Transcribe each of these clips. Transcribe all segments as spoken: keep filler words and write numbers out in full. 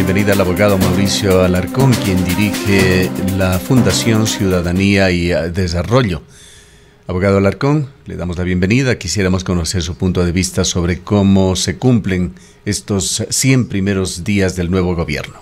bienvenida al abogado Mauricio Alarcón, quien dirige la Fundación Ciudadanía y Desarrollo. Abogado Alarcón, le damos la bienvenida. Quisiéramos conocer su punto de vista sobre cómo se cumplen estos cien primeros días del nuevo gobierno.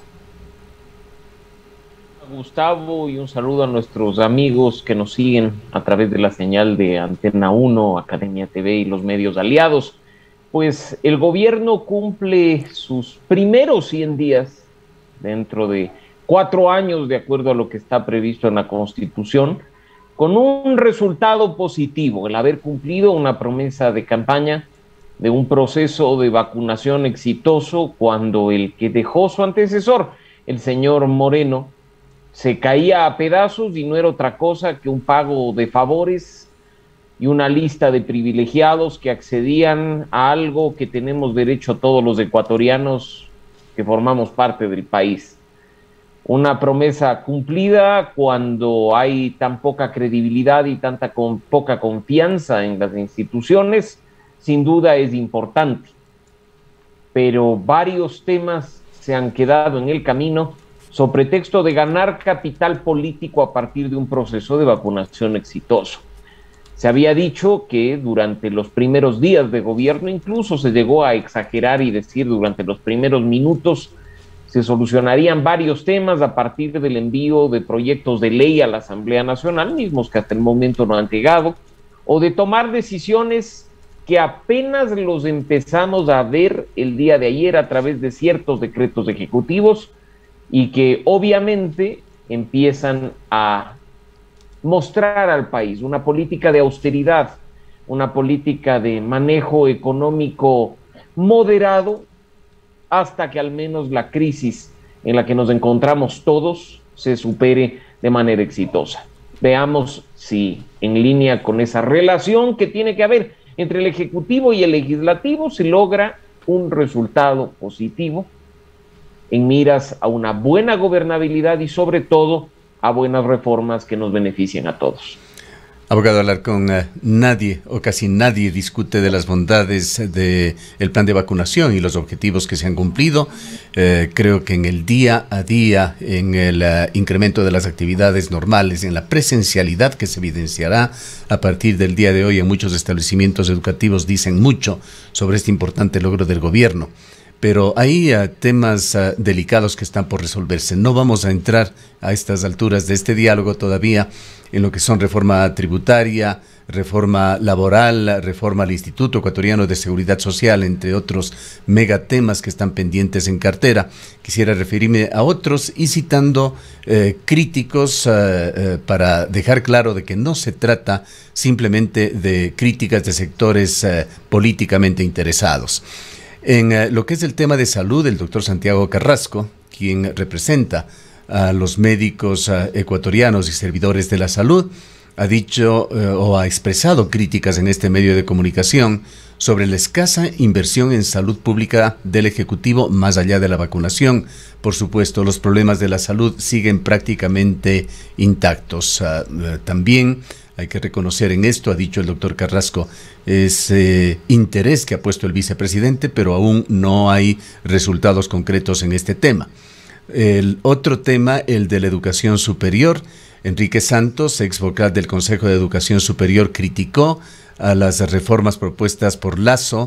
Gustavo, y un saludo a nuestros amigos que nos siguen a través de la señal de Antena uno, Academia T V y los medios aliados. Pues el gobierno cumple sus primeros cien días dentro de cuatro años, de acuerdo a lo que está previsto en la Constitución, con un resultado positivo, el haber cumplido una promesa de campaña de un proceso de vacunación exitoso, cuando el que dejó su antecesor, el señor Moreno, se caía a pedazos y no era otra cosa que un pago de favores y una lista de privilegiados que accedían a algo que tenemos derecho todos los ecuatorianos que formamos parte del país. Una promesa cumplida cuando hay tan poca credibilidad y tanta con, poca confianza en las instituciones, sin duda es importante. Pero varios temas se han quedado en el camino sobre pretexto de ganar capital político a partir de un proceso de vacunación exitoso. Se había dicho que durante los primeros días de gobierno, incluso se llegó a exagerar y decir durante los primeros minutos, se solucionarían varios temas a partir del envío de proyectos de ley a la Asamblea Nacional, mismos que hasta el momento no han llegado, o de tomar decisiones que apenas los empezamos a ver el día de ayer a través de ciertos decretos ejecutivos y que obviamente empiezan a mostrar al país una política de austeridad, una política de manejo económico moderado, hasta que al menos la crisis en la que nos encontramos todos se supere de manera exitosa. Veamos si en línea con esa relación que tiene que haber entre el Ejecutivo y el Legislativo se logra un resultado positivo en miras a una buena gobernabilidad y sobre todo a buenas reformas que nos beneficien a todos. Abogado Alarcón, nadie o casi nadie discute de las bondades del plan de vacunación y los objetivos que se han cumplido. Eh, creo que en el día a día, en el uh, incremento de las actividades normales, en la presencialidad que se evidenciará a partir del día de hoy en muchos establecimientos educativos, dicen mucho sobre este importante logro del gobierno. Pero hay uh, temas uh, delicados que están por resolverse. No vamos a entrar a estas alturas de este diálogo todavía en lo que son reforma tributaria, reforma laboral, reforma al Instituto Ecuatoriano de Seguridad Social, entre otros megatemas que están pendientes en cartera. Quisiera referirme a otros y citando eh, críticos uh, uh, para dejar claro de que no se trata simplemente de críticas de sectores uh, políticamente interesados. En uh, lo que es el tema de salud, el doctor Santiago Carrasco, quien representa a los médicos uh, ecuatorianos y servidores de la salud, ha dicho uh, o ha expresado críticas en este medio de comunicación sobre la escasa inversión en salud pública del Ejecutivo más allá de la vacunación. Por supuesto, los problemas de la salud siguen prácticamente intactos. Uh, uh, también hay que reconocer en esto, ha dicho el doctor Carrasco, ese interés que ha puesto el vicepresidente, pero aún no hay resultados concretos en este tema. El otro tema, el de la educación superior. Enrique Santos, ex vocal del Consejo de Educación Superior, criticó a las reformas propuestas por Lasso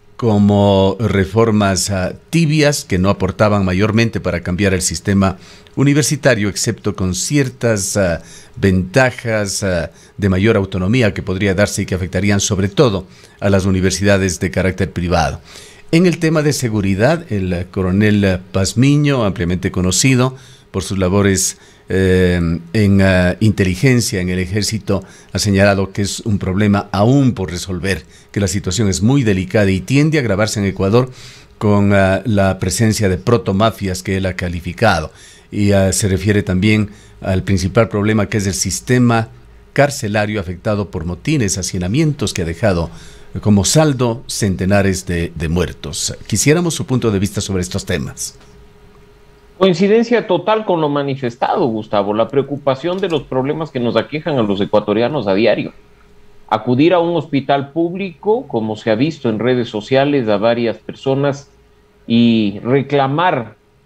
como reformas uh, tibias que no aportaban mayormente para cambiar el sistema universitario, excepto con ciertas uh, ventajas uh, de mayor autonomía que podría darse y que afectarían sobre todo a las universidades de carácter privado. En el tema de seguridad, el uh, coronel Pazmiño, ampliamente conocido por sus labores eh, en uh, inteligencia en el ejército, ha señalado que es un problema aún por resolver, que la situación es muy delicada y tiende a agravarse en Ecuador con uh, la presencia de protomafias que él ha calificado. Y uh, se refiere también al principal problema, que es el sistema carcelario afectado por motines, hacinamientos, que ha dejado como saldo centenares de, de muertos. Quisiéramos su punto de vista sobre estos temas. Coincidencia total con lo manifestado, Gustavo, la preocupación de los problemas que nos aquejan a los ecuatorianos a diario. Acudir a un hospital público, como se ha visto en redes sociales a varias personas, y reclamar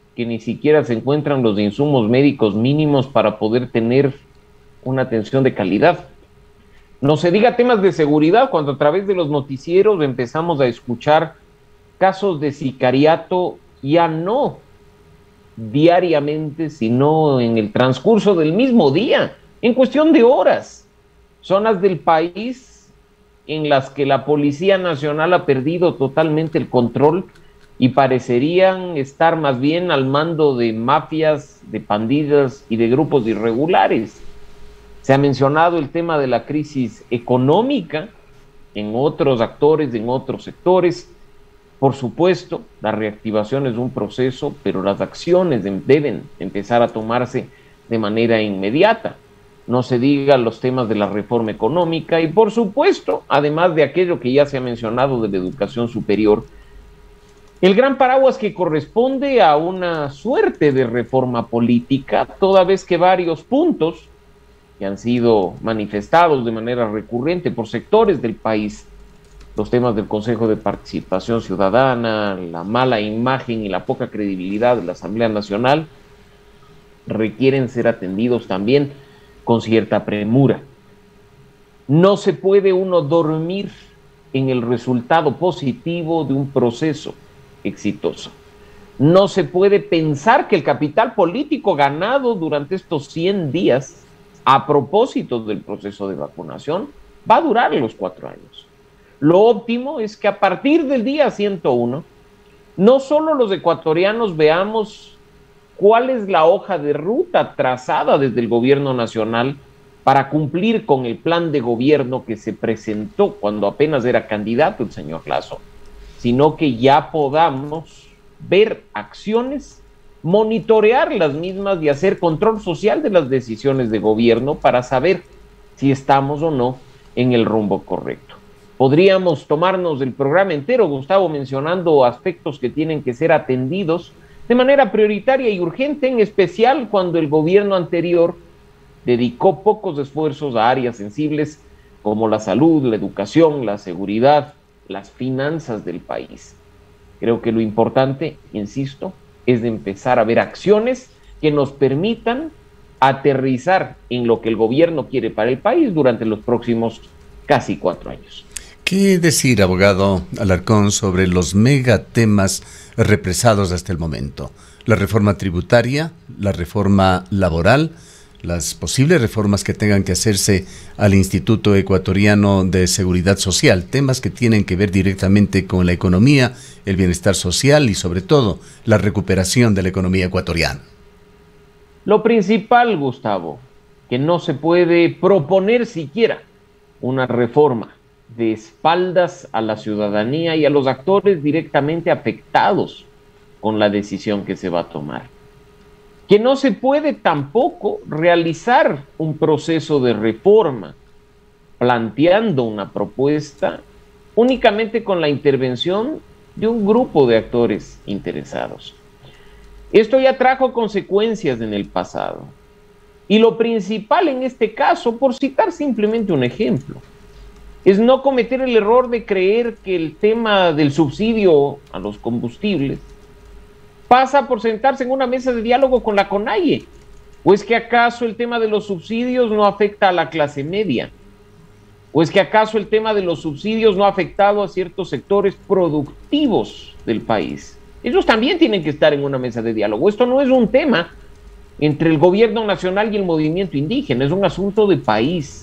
que ni siquiera se encuentran los insumos médicos mínimos para poder tener una atención de calidad. No se diga temas de seguridad, cuando a través de los noticieros empezamos a escuchar casos de sicariato, ya no diariamente, sino en el transcurso del mismo día, en cuestión de horas. Zonas del país en las que la Policía Nacional ha perdido totalmente el control y parecerían estar más bien al mando de mafias, de pandillas y de grupos irregulares. Se ha mencionado el tema de la crisis económica en otros actores, en otros sectores. Por supuesto, la reactivación es un proceso, pero las acciones deben empezar a tomarse de manera inmediata. No se digan los temas de la reforma económica y, por supuesto, además de aquello que ya se ha mencionado de la educación superior, el gran paraguas que corresponde a una suerte de reforma política, toda vez que varios puntos que han sido manifestados de manera recurrente por sectores del país, los temas del Consejo de Participación Ciudadana, la mala imagen y la poca credibilidad de la Asamblea Nacional, requieren ser atendidos también con cierta premura. No se puede uno dormir en el resultado positivo de un proceso exitoso. No se puede pensar que el capital político ganado durante estos cien días a propósito del proceso de vacunación va a durar los cuatro años. Lo óptimo es que a partir del día ciento uno, no solo los ecuatorianos veamos cuál es la hoja de ruta trazada desde el gobierno nacional para cumplir con el plan de gobierno que se presentó cuando apenas era candidato el señor Lasso, sino que ya podamos ver acciones, monitorear las mismas y hacer control social de las decisiones de gobierno para saber si estamos o no en el rumbo correcto. Podríamos tomarnos el programa entero, Gustavo, mencionando aspectos que tienen que ser atendidos de manera prioritaria y urgente, en especial cuando el gobierno anterior dedicó pocos esfuerzos a áreas sensibles como la salud, la educación, la seguridad, las finanzas del país. Creo que lo importante, insisto, es de empezar a ver acciones que nos permitan aterrizar en lo que el gobierno quiere para el país durante los próximos casi cuatro años. ¿Qué decir, abogado Alarcón, sobre los megatemas represados hasta el momento? La reforma tributaria, la reforma laboral, las posibles reformas que tengan que hacerse al Instituto Ecuatoriano de Seguridad Social, temas que tienen que ver directamente con la economía, el bienestar social y sobre todo la recuperación de la economía ecuatoriana. Lo principal, Gustavo, que no se puede proponer siquiera una reforma de espaldas a la ciudadanía y a los actores directamente afectados con la decisión que se va a tomar. Que no se puede tampoco realizar un proceso de reforma planteando una propuesta únicamente con la intervención de un grupo de actores interesados. Esto ya trajo consecuencias en el pasado. Y lo principal en este caso, por citar simplemente un ejemplo, es no cometer el error de creer que el tema del subsidio a los combustibles pasa por sentarse en una mesa de diálogo con la CONAIE. ¿O es que acaso el tema de los subsidios no afecta a la clase media? ¿O es que acaso el tema de los subsidios no ha afectado a ciertos sectores productivos del país? Ellos también tienen que estar en una mesa de diálogo. Esto no es un tema entre el gobierno nacional y el movimiento indígena, es un asunto de país.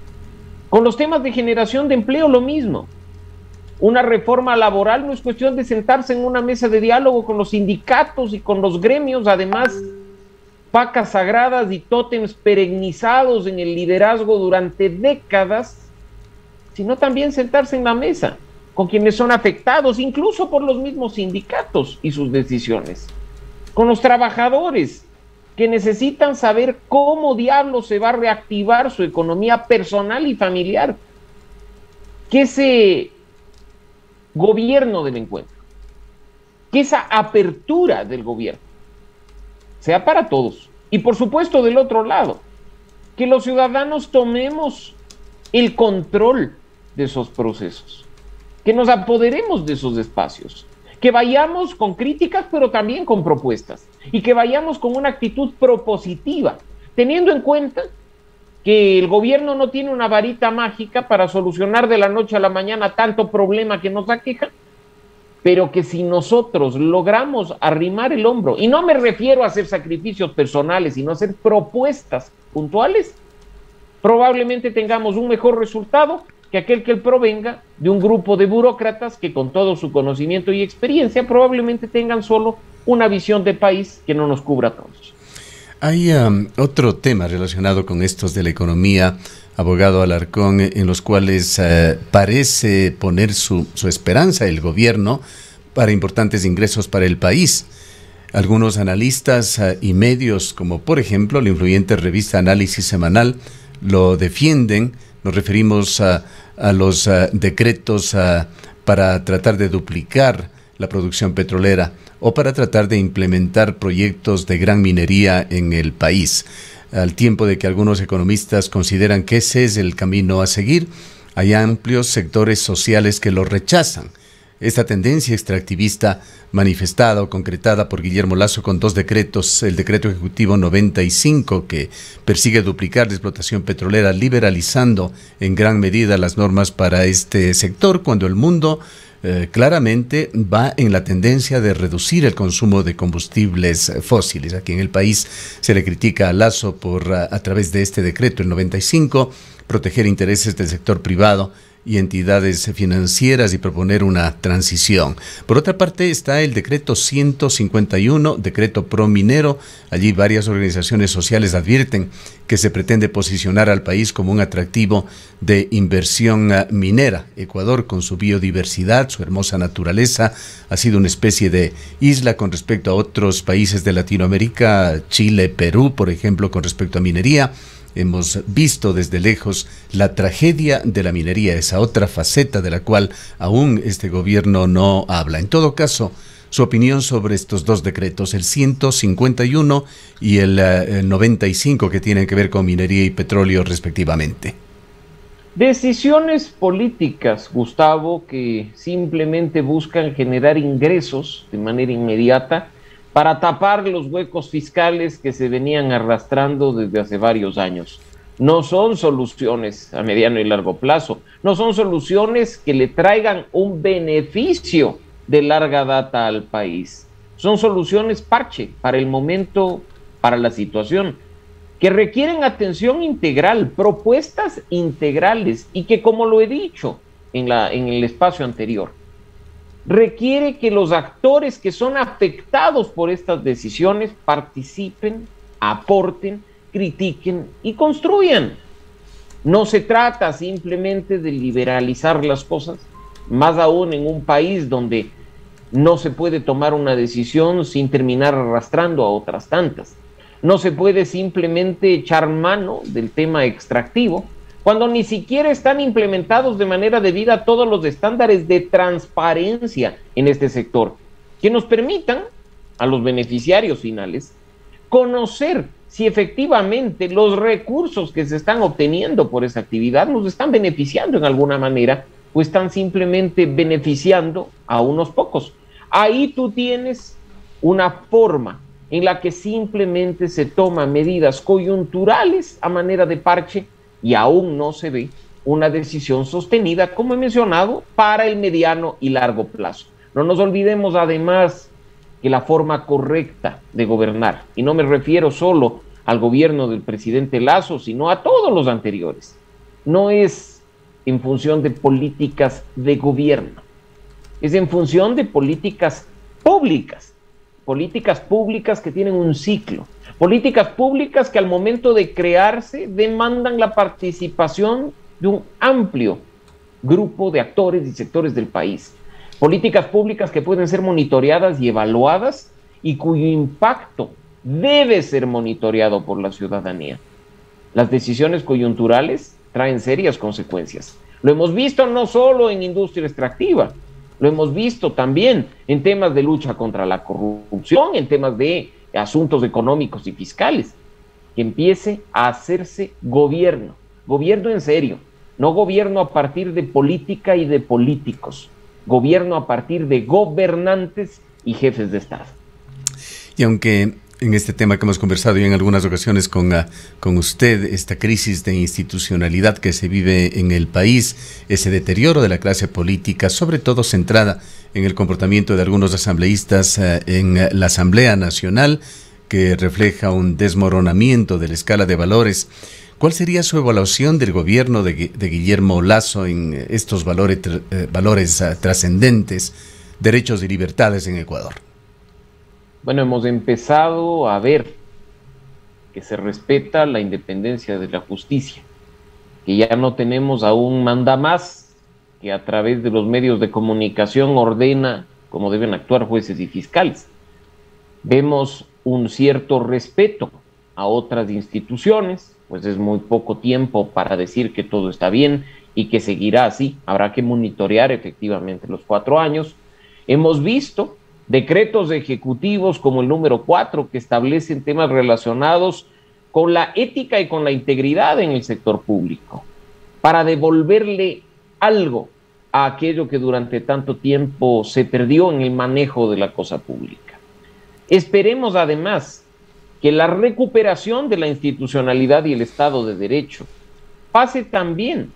Con los temas de generación de empleo, lo mismo. Una reforma laboral no es cuestión de sentarse en una mesa de diálogo con los sindicatos y con los gremios, además, vacas sagradas y tótems perennizados en el liderazgo durante décadas, sino también sentarse en la mesa con quienes son afectados, incluso por los mismos sindicatos y sus decisiones, con los trabajadores que necesitan saber cómo diablos se va a reactivar su economía personal y familiar, que ese gobierno del encuentro, que esa apertura del gobierno sea para todos. Y por supuesto, del otro lado, que los ciudadanos tomemos el control de esos procesos, que nos apoderemos de esos espacios, Que vayamos con críticas, pero también con propuestas, y que vayamos con una actitud propositiva, teniendo en cuenta que el gobierno no tiene una varita mágica para solucionar de la noche a la mañana tanto problema que nos aqueja, pero que si nosotros logramos arrimar el hombro, y no me refiero a hacer sacrificios personales, sino a hacer propuestas puntuales, probablemente tengamos un mejor resultado que aquel que provenga de un grupo de burócratas que con todo su conocimiento y experiencia probablemente tengan solo una visión de país que no nos cubra a todos. Hay um, otro tema relacionado con estos de la economía, abogado Alarcón, en los cuales uh, parece poner su, su esperanza el gobierno para importantes ingresos para el país. Algunos analistas uh, y medios, como por ejemplo la influyente revista Análisis Semanal, lo defienden. Nos referimos a, a los uh, decretos uh, para tratar de duplicar la producción petrolera o para tratar de implementar proyectos de gran minería en el país. Al tiempo de que algunos economistas consideran que ese es el camino a seguir, hay amplios sectores sociales que lo rechazan. Esta tendencia extractivista manifestada o concretada por Guillermo Lasso con dos decretos, el decreto ejecutivo noventa y cinco que persigue duplicar la explotación petrolera, liberalizando en gran medida las normas para este sector, cuando el mundo eh, claramente va en la tendencia de reducir el consumo de combustibles fósiles. Aquí en el país se le critica a Lasso por, a, a través de este decreto, el noventa y cinco, proteger intereses del sector privado y entidades financieras y proponer una transición. Por otra parte está el decreto ciento cincuenta y uno, decreto pro minero. Allí varias organizaciones sociales advierten que se pretende posicionar al país como un atractivo de inversión minera. Ecuador, con su biodiversidad, su hermosa naturaleza, ha sido una especie de isla con respecto a otros países de Latinoamérica, Chile, Perú, por ejemplo, con respecto a minería. Hemos visto desde lejos la tragedia de la minería, esa otra faceta de la cual aún este gobierno no habla. En todo caso, su opinión sobre estos dos decretos, el ciento cincuenta y uno y el, uh, el noventa y cinco, que tienen que ver con minería y petróleo respectivamente. Decisiones políticas, Gustavo, que simplemente buscan generar ingresos de manera inmediata para tapar los huecos fiscales que se venían arrastrando desde hace varios años. No son soluciones a mediano y largo plazo, no son soluciones que le traigan un beneficio de larga data al país. Son soluciones parche para el momento, para la situación, que requieren atención integral, propuestas integrales, y que, como lo he dicho en, la, en el espacio anterior, requiere que los actores que son afectados por estas decisiones participen, aporten, critiquen y construyan. No se trata simplemente de liberalizar las cosas, más aún en un país donde no se puede tomar una decisión sin terminar arrastrando a otras tantas. No se puede simplemente echar mano del tema extractivo cuando ni siquiera están implementados de manera debida todos los estándares de transparencia en este sector, que nos permitan a los beneficiarios finales conocer si efectivamente los recursos que se están obteniendo por esa actividad nos están beneficiando en alguna manera o están simplemente beneficiando a unos pocos. Ahí tú tienes una forma en la que simplemente se toman medidas coyunturales a manera de parche y aún no se ve una decisión sostenida, como he mencionado, para el mediano y largo plazo. No nos olvidemos además que la forma correcta de gobernar, y no me refiero solo al gobierno del presidente Lasso, sino a todos los anteriores, no es en función de políticas de gobierno, es en función de políticas públicas, políticas públicas que tienen un ciclo, políticas públicas que al momento de crearse demandan la participación de un amplio grupo de actores y sectores del país, políticas públicas que pueden ser monitoreadas y evaluadas y cuyo impacto debe ser monitoreado por la ciudadanía. Las decisiones coyunturales traen serias consecuencias. Lo hemos visto no solo en industria extractiva, lo hemos visto también en temas de lucha contra la corrupción, en temas de asuntos económicos y fiscales. Que empiece a hacerse gobierno, gobierno en serio, no gobierno a partir de política y de políticos, gobierno a partir de gobernantes y jefes de Estado. Y aunque en este tema que hemos conversado ya en algunas ocasiones con, uh, con usted, esta crisis de institucionalidad que se vive en el país, ese deterioro de la clase política, sobre todo centrada en el comportamiento de algunos asambleístas uh, en uh, la Asamblea Nacional, que refleja un desmoronamiento de la escala de valores. ¿Cuál sería su evaluación del gobierno de, de Guillermo Lasso en estos valores, eh, valores uh, trascendentes, derechos y libertades en Ecuador? Bueno, hemos empezado a ver que se respeta la independencia de la justicia, que ya no tenemos a un mandamás que a través de los medios de comunicación ordena cómo deben actuar jueces y fiscales. Vemos un cierto respeto a otras instituciones, pues es muy poco tiempo para decir que todo está bien y que seguirá así. Habrá que monitorear efectivamente los cuatro años. Hemos visto decretos ejecutivos como el número cuatro que establecen temas relacionados con la ética y con la integridad en el sector público, para devolverle algo a aquello que durante tanto tiempo se perdió en el manejo de la cosa pública. Esperemos además que la recuperación de la institucionalidad y el Estado de Derecho pase también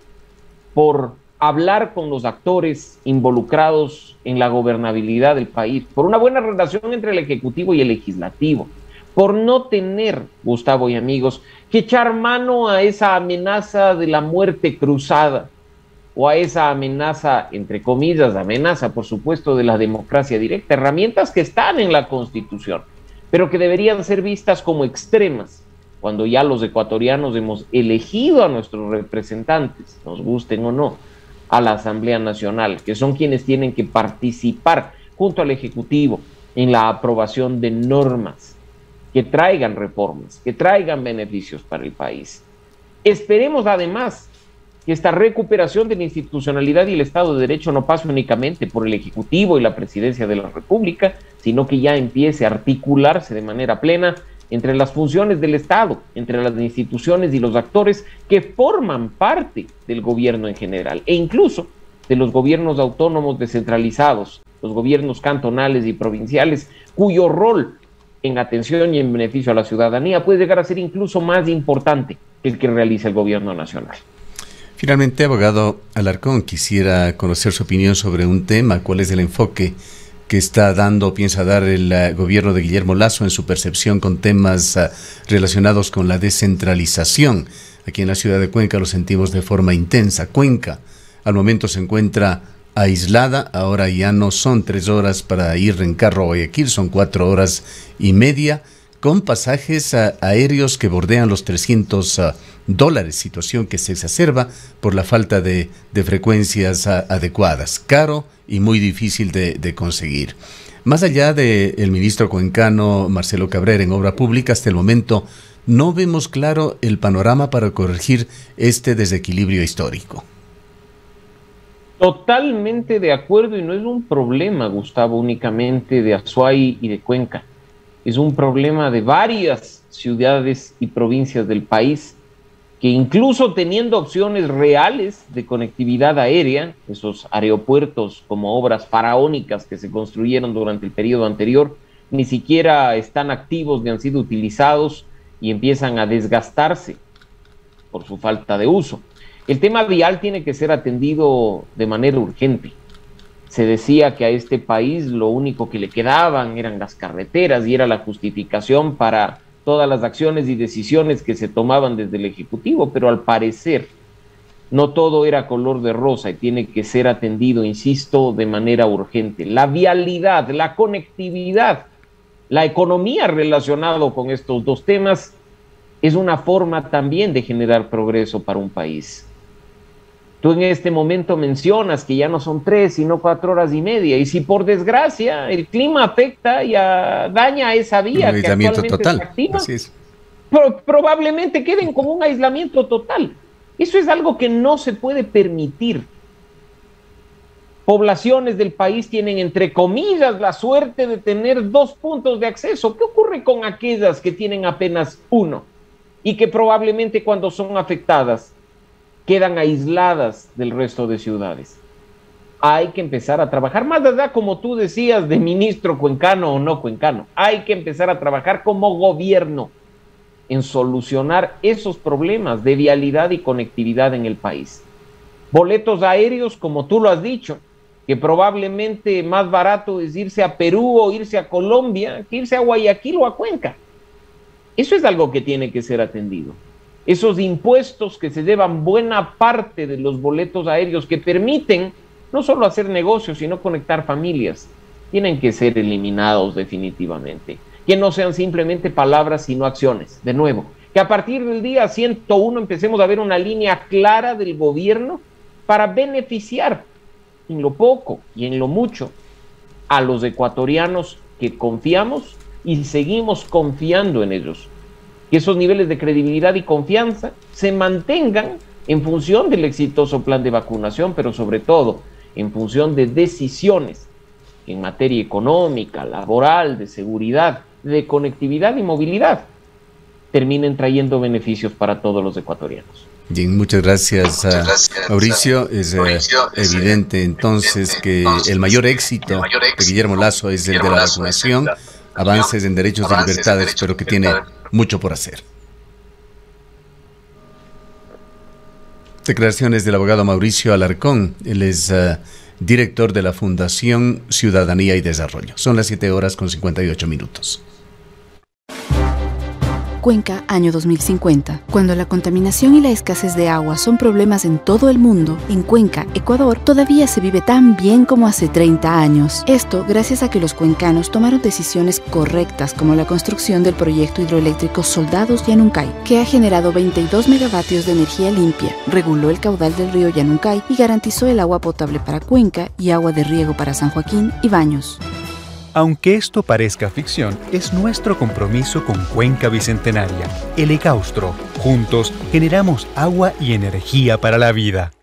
por hablar con los actores involucrados en la gobernabilidad del país, por una buena relación entre el Ejecutivo y el Legislativo, por no tener, Gustavo y amigos, que echar mano a esa amenaza de la muerte cruzada o a esa amenaza, entre comillas, amenaza, por supuesto, de la democracia directa, herramientas que están en la Constitución, pero que deberían ser vistas como extremas cuando ya los ecuatorianos hemos elegido a nuestros representantes, nos gusten o no, a la Asamblea Nacional, que son quienes tienen que participar junto al Ejecutivo en la aprobación de normas que traigan reformas, que traigan beneficios para el país. Esperemos además que esta recuperación de la institucionalidad y el Estado de Derecho no pase únicamente por el Ejecutivo y la Presidencia de la República, sino que ya empiece a articularse de manera plena entre las funciones del Estado, entre las instituciones y los actores que forman parte del gobierno en general, e incluso de los gobiernos autónomos descentralizados, los gobiernos cantonales y provinciales, cuyo rol en atención y en beneficio a la ciudadanía puede llegar a ser incluso más importante que el que realiza el gobierno nacional. Finalmente, abogado Alarcón, quisiera conocer su opinión sobre un tema. ¿Cuál es el enfoque que está dando o piensa dar el uh, gobierno de Guillermo Lasso en su percepción con temas uh, relacionados con la descentralización? Aquí en la ciudad de Cuenca lo sentimos de forma intensa. Cuenca al momento se encuentra aislada, ahora ya no son tres horas para ir en carro a Guayaquil, son cuatro horas y media, con pasajes uh, aéreos que bordean los trescientos uh, dólares, situación que se exacerba por la falta de, de frecuencias uh, adecuadas, caro y muy difícil de, de conseguir. Más allá del ministro cuencano Marcelo Cabrera en Obra Pública, hasta el momento no vemos claro el panorama para corregir este desequilibrio histórico. Totalmente de acuerdo, y no es un problema, Gustavo, únicamente de Azuay y de Cuenca. Es un problema de varias ciudades y provincias del país que, incluso teniendo opciones reales de conectividad aérea, esos aeropuertos como obras faraónicas que se construyeron durante el periodo anterior, ni siquiera están activos ni han sido utilizados y empiezan a desgastarse por su falta de uso. El tema vial tiene que ser atendido de manera urgente. Se decía que a este país lo único que le quedaban eran las carreteras y era la justificación para todas las acciones y decisiones que se tomaban desde el Ejecutivo, pero al parecer no todo era color de rosa y tiene que ser atendido, insisto, de manera urgente. La vialidad, la conectividad, la economía relacionada con estos dos temas es una forma también de generar progreso para un país. Tú en este momento mencionas que ya no son tres, sino cuatro horas y media. Y si por desgracia el clima afecta y a, daña esa vía un que aislamiento actualmente total. está activa, Así es. pro, probablemente queden como un aislamiento total. Eso es algo que no se puede permitir. Poblaciones del país tienen, entre comillas, la suerte de tener dos puntos de acceso. ¿Qué ocurre con aquellas que tienen apenas uno y que probablemente cuando son afectadas quedan aisladas del resto de ciudades? hay que empezar a trabajar, más allá, como tú decías, de ministro cuencano o no cuencano, hay que empezar a trabajar como gobierno en solucionar esos problemas de vialidad y conectividad en el país. Boletos aéreos, como tú lo has dicho, que probablemente más barato es irse a Perú o irse a Colombia que irse a Guayaquil o a Cuenca. Eso es algo que tiene que ser atendido. Esos impuestos que se llevan buena parte de los boletos aéreos que permiten no solo hacer negocios, sino conectar familias, tienen que ser eliminados definitivamente. Que no sean simplemente palabras, sino acciones. De nuevo, que a partir del día ciento uno empecemos a ver una línea clara del gobierno para beneficiar en lo poco y en lo mucho a los ecuatorianos que confiamos y seguimos confiando en ellos. Que esos niveles de credibilidad y confianza se mantengan en función del exitoso plan de vacunación, pero sobre todo en función de decisiones en materia económica, laboral, de seguridad, de conectividad y movilidad, terminen trayendo beneficios para todos los ecuatorianos. Bien, muchas gracias, muchas gracias Mauricio. Es, Mauricio, es evidente entonces que el mayor éxito de Guillermo Lasso es el de la vacunación, avances en derechos y libertades, pero que tiene mucho por hacer. Declaraciones del abogado Mauricio Alarcón. Él es uh, director de la Fundación Ciudadanía y Desarrollo. Son las siete horas con cincuenta y ocho minutos. Cuenca, año dos mil cincuenta. Cuando la contaminación y la escasez de agua son problemas en todo el mundo, en Cuenca, Ecuador, todavía se vive tan bien como hace treinta años. Esto gracias a que los cuencanos tomaron decisiones correctas, como la construcción del proyecto hidroeléctrico Soldados Yanuncay, que ha generado veintidós megavatios de energía limpia, reguló el caudal del río Yanuncay y garantizó el agua potable para Cuenca y agua de riego para San Joaquín y Baños. Aunque esto parezca ficción, es nuestro compromiso con Cuenca Bicentenaria, el Ecaustro. Juntos generamos agua y energía para la vida.